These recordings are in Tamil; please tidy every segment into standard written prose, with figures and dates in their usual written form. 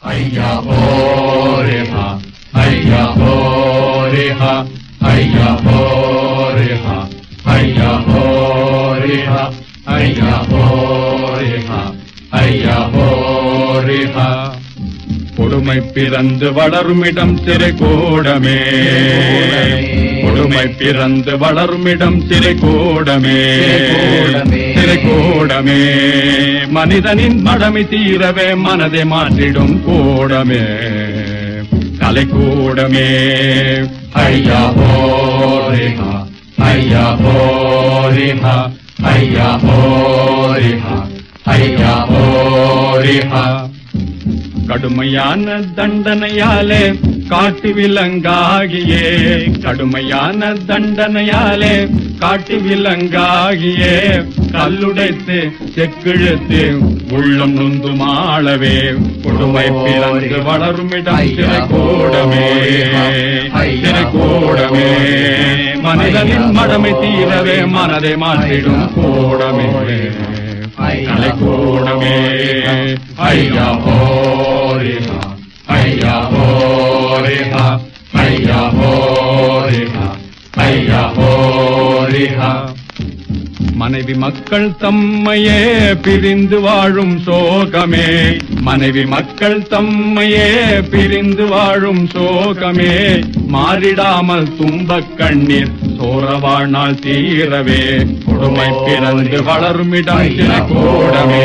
Hayya horeha, hayya horeha, hayya horeha, hayya horeha, hayya horeha, hayya horeha. கொடுமை பிறந்து வளருமிடம் சிறைகூடமே, கொடுமை பிறந்து வளருமிடம் சிறைகூடமே, சிறைகூடமே. மனிதனின் மடமை தீரவே மனதை மாற்றிடும் கூடமே, கலைக்கூடமே. ஐயா ஹோரிஹா, ஐயா ஹோரிஹா, ஐயா ஹோரிஹா, ஐயா ஹோரிஹா. கடுமையான தண்டனையாலே காட்டு விலங்காகியே, கடுமையான தண்டனையாலே காட்டு விலங்காகியே, கல்லுடைத்து செக்கிழுத்து உள்ளம் நொந்து மாளவே, கொடுமை பிறந்து வளருமிடம் சிறைகூடமே, சிறைகூடமே. மனிதனின் மடமை தீரவே மனதை மாற்றிடும் கூடமே, கலைக்கூடமே. ஐயா ஹோரிஹா, ஐயா ஹோரிஹா, ஐயா ஹோரிஹா, ஐயா ஹோரிஹா. மனைவி மக்கள் தம்மையே பிரிந்து வாழும் சோகமே, மனைவி மக்கள் தம்மையே பிரிந்து வாழும் சோகமே, மாறிடாமல் துன்பக் கண்ணீர் சோர வாழ்நாள் தீரவே, கொடுமை பிறந்து வளருமிடம் சிறைகூடமே,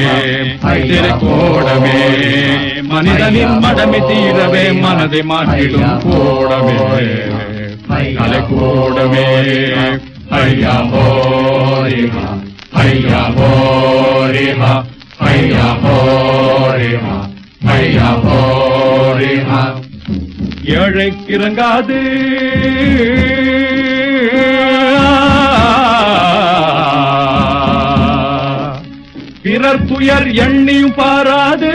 சிறைகூடமே. மனிதனின் மடமை தீரவே மனதை மாற்றிடும் கூடமே, கலைக்கூடமே. ஐயா ஹோரிஹா, ஐயா ஹோரிஹா, ஐயா ஹோரிஹா, ஐயா ஹோரிஹா. ஏழைக்கு இறங்காது பிறர் துயர் எண்ணியும் பாராது,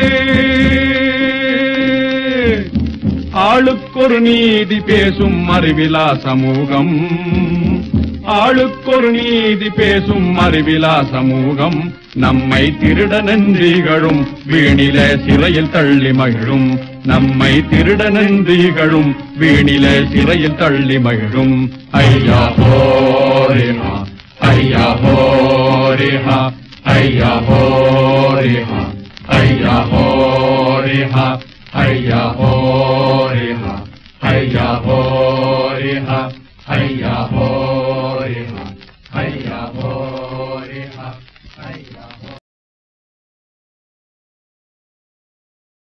ஆளுக்கொரு நீதி பேசும் அறிவிலா சமூகம், ஆளுக்கொரு நீதி பேசும் அறிவிலா சமூகம். நம்மை திருட நன்றிகளும் வீணிலே சிறையில் தள்ளி மகிழும், நம்மை திருட நன்றிகளும் வீணிலே சிறையில் தள்ளி மகிழும். ஐயா ஹோரிஹா, ஐயா ஹோரிஹா, ஐயா ஹோரிஹா, ஐயா ஹோரிஹா, ஐயா ஹோரிஹா, ஐயா ஹோரிஹா, ஐயா ஹோரிஹா, ஐயா ஹோரிஹா, ஐயா